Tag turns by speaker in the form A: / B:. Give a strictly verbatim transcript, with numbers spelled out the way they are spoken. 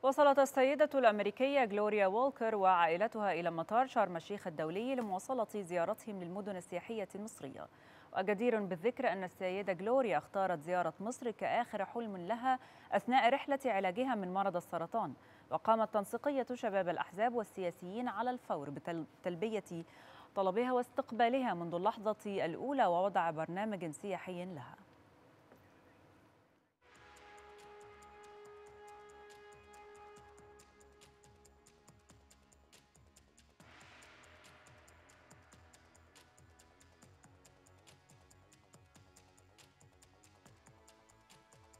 A: وصلت السيدة الأمريكية غلوريا وولكر وعائلتها إلى مطار شرم الشيخ الدولي لمواصلة زيارتهم للمدن السياحية المصرية. وجدير بالذكر أن السيدة غلوريا اختارت زيارة مصر كآخر حلم لها أثناء رحلة علاجها من مرض السرطان، وقامت تنسيقية شباب الأحزاب والسياسيين على الفور بتلبية طلبها واستقبالها منذ اللحظة الأولى ووضع برنامج سياحي لها.